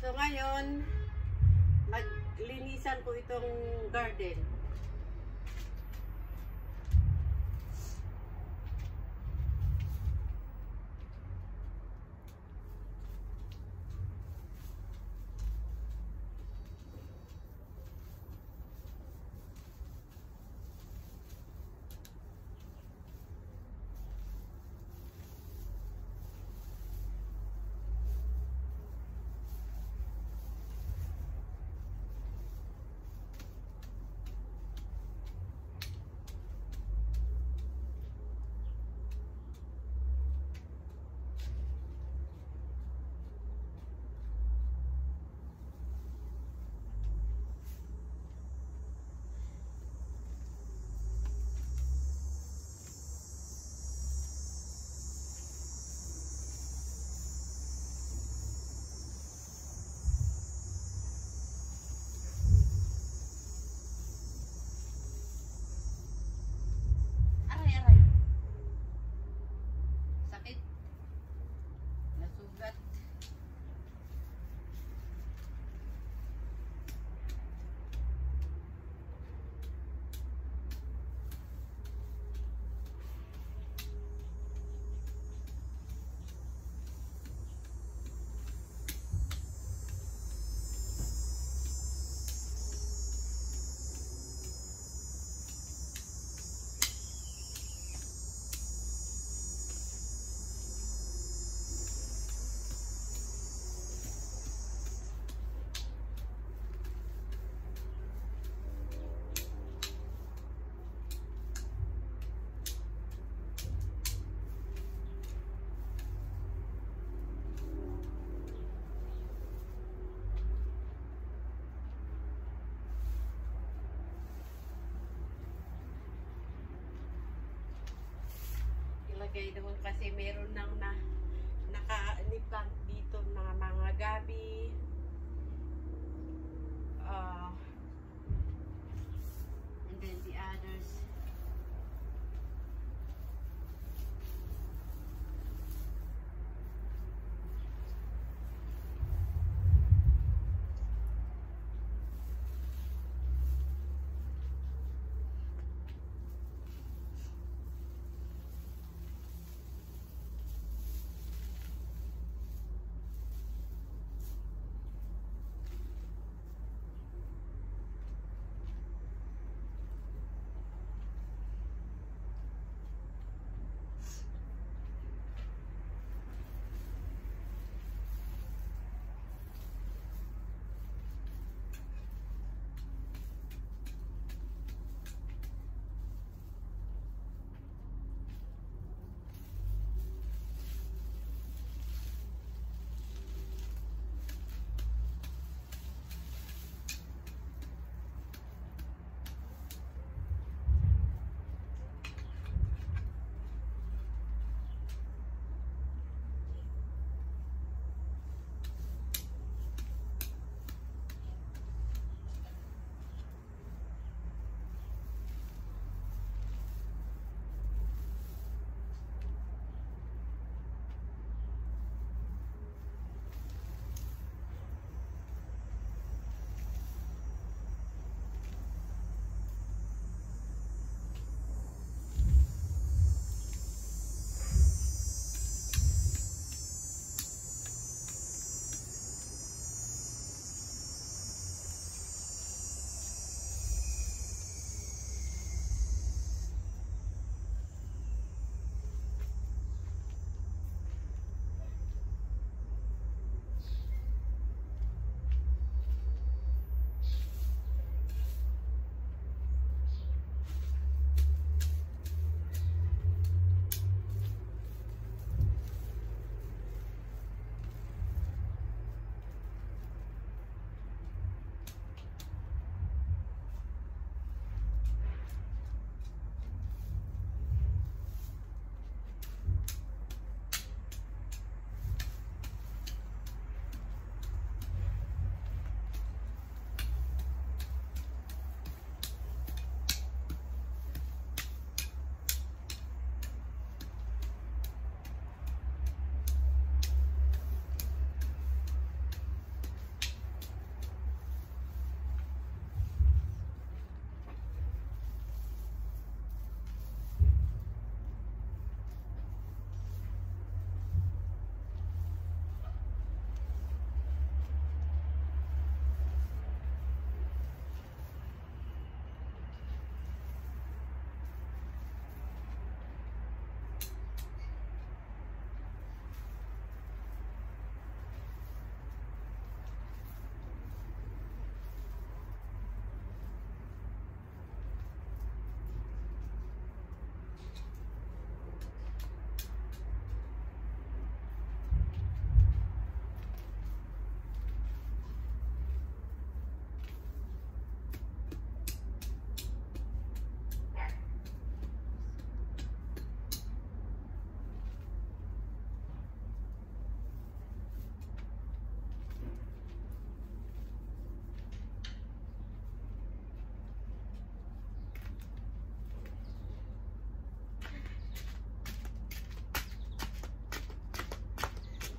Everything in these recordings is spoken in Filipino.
So ngayon, maglinisan ko itong garden. Ilagay doon kasi meron nang naka-niplant dito na mga gabi. And then the others.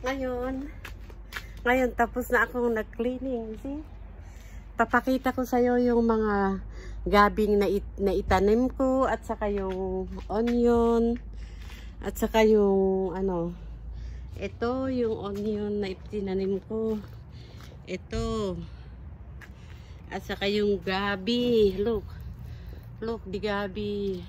Ngayon tapos na akong nag-cleaning. See? Papakita ko sa'yo yung mga gabing na itanim ko, at saka yung onion, at saka yung ano, ito yung onion na itinanim ko, ito, at saka yung gabi. Look the gabi.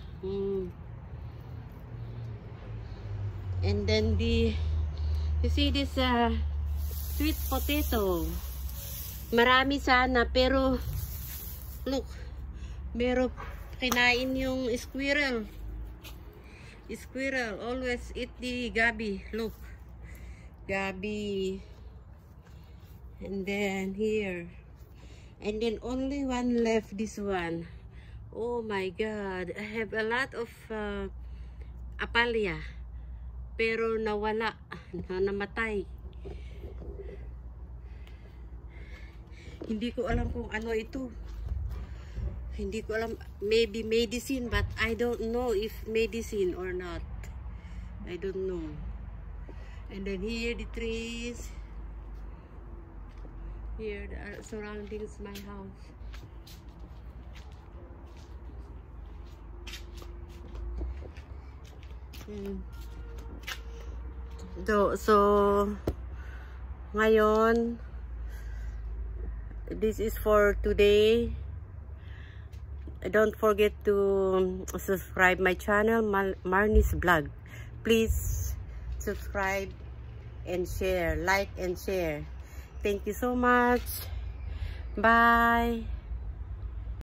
And then you see this sweet potato. Marami sana, pero look, meron kinain yung squirrel. Squirrel always eat the gabi. Look, gabi. And then here, and then only one left, this one. Oh my god, I have a lot of apalya, pero nawala, namatay. Hindi ko alam kung ano ito. Hindi ko alam, maybe medicine, but I don't know if medicine or not. I don't know. And then here the trees. Here the surroundings my house. So ngayon, this is for today. Don't forget to subscribe my channel, Marnie's Vlog. Please subscribe and share, like and share. Thank you so much. Bye.